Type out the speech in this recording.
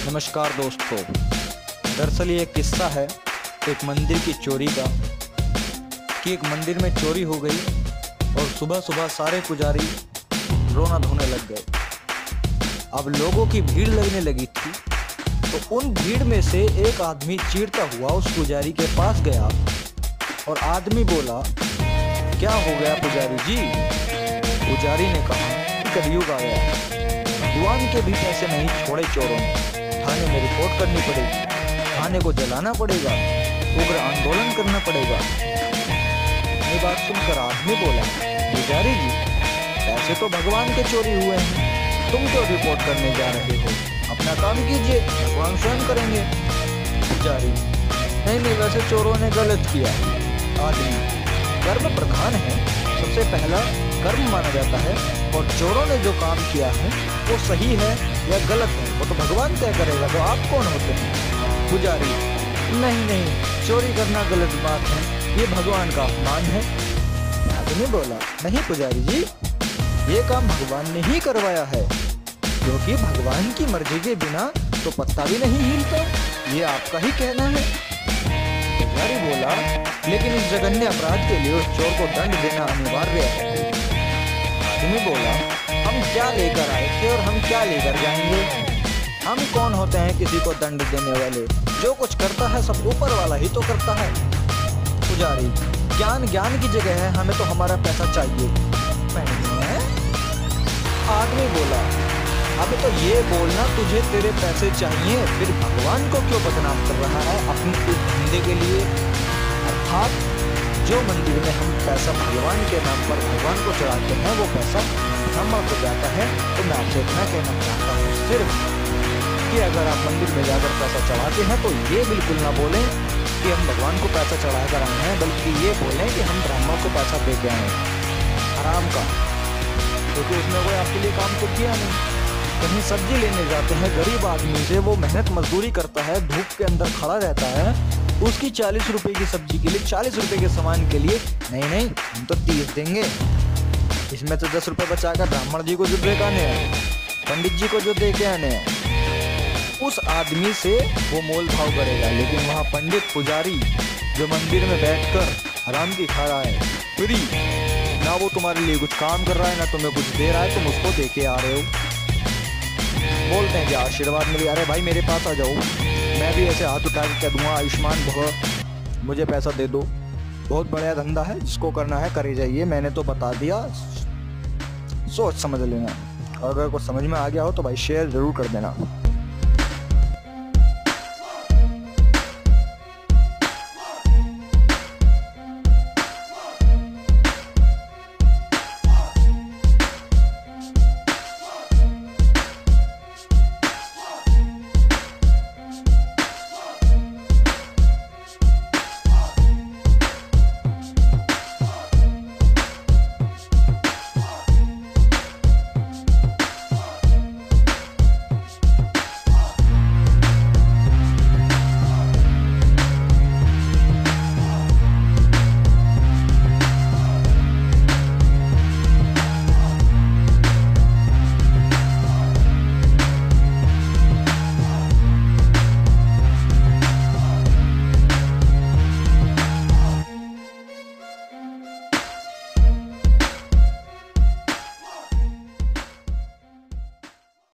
नमस्कार दोस्तों। दरअसल ये एक किस्सा है एक मंदिर की चोरी का कि एक मंदिर में चोरी हो गई और सुबह सुबह सारे पुजारी रोना धोने लग गए। अब लोगों की भीड़ लगने लगी थी तो उन भीड़ में से एक आदमी चीरता हुआ उस पुजारी के पास गया और आदमी बोला, क्या हो गया पुजारी जी? पुजारी ने कहा, कलयुग आ गया, भगवान के भी पैसे नहीं छोड़े चोरों ने, थाने में रिपोर्ट करनी पड़ेगी, थाने को जलाना पड़ेगा, उग्र आंदोलन करना पड़ेगा। ये बात सुनकर आदमी बोला, पुजारी जी पैसे तो भगवान के चोरी हुए हैं, तुम क्यों रिपोर्ट करने जा रहे हो? अपना काम कीजिए, भगवान स्वयं करेंगे। पुजारी, नहीं वैसे चोरों ने गलत किया। आदमी, कर्म प्रधान है, सबसे पहला कर्म माना जाता है और चोरों ने जो काम किया है वो सही है या गलत है वो तो भगवान तय करेगा, तो आप कौन होते हैं? पुजारी, नहीं चोरी करना गलत बात है, ये भगवान का अपमान है। आदमी बोला, नहीं पुजारी जी, ये काम भगवान ने ही करवाया है, क्योंकि भगवान की मर्जी के बिना तो पत्ता भी नहीं हिलता, ये आपका ही कहना है। पुजारी बोला, लेकिन इस जघन्य अपराध के लिए उस चोर को दंड देना अनिवार्य है। आदमी बोला, हम क्या लेकर आए थे और हम क्या लेकर जाएंगे? हम कौन होते हैं किसी को दंड देने वाले? जो कुछ करता है सब ऊपर वाला ही तो करता है। पुजारी, ज्ञान की जगह है, हमें तो हमारा पैसा चाहिए। आदमी बोला, अब तो ये बोलना तुझे तेरे पैसे चाहिए, फिर भगवान को क्यों बदनाम कर रहा है अपने इस धंधे के लिए? अर्थात जो मंदिर में हम पैसा भगवान के नाम पर भगवान को चढ़ाते हैं वो पैसा ब्रह्मा को जाता है। तो मैं आपसे इतना कहना चाहता हूँ सिर्फ कि अगर आप मंदिर में जाकर पैसा चढ़ाते हैं तो ये बिल्कुल ना बोलें कि हम भगवान को पैसा चढ़ा कर आए हैं, बल्कि ये बोलें कि हम ब्रह्मा को पैसा दे के आए आराम का, क्योंकि उसने कोई आपके लिए काम तो किया नहीं। कहीं सब्जी लेने जाते हैं गरीब आदमी से, वो मेहनत मजदूरी करता है, धूप के अंदर खड़ा रहता है, उसकी 40 रुपए की सब्जी के लिए 40 रुपए के सामान के लिए नहीं हम तो 30 देंगे, इसमें तो 10 रुपए बचाकर ब्राह्मण जी को जो दे के आने हैं, पंडित जी को जो दे के आने हैं, उस आदमी से वो मोल भाव करेगा। लेकिन वहाँ पंडित पुजारी जो मंदिर में बैठकर आराम की खा रहा है, फ्री, ना वो तुम्हारे लिए कुछ काम कर रहा है, ना तुम्हें कुछ दे रहा है, तुम उसको दे के आ रहे हो। बोलते हैं कि आशीर्वाद मिले, अरे भाई मेरे पास आ जाओ, मैं भी ऐसे हाथ उठा के कह दूंगा, आयुष्मान भव, मुझे पैसा दे दो। बहुत बढ़िया धंधा है, जिसको करना है करे जाइए, मैंने तो बता दिया, सोच समझ लेना। अगर कुछ समझ में आ गया हो तो भाई शेयर जरूर कर देना।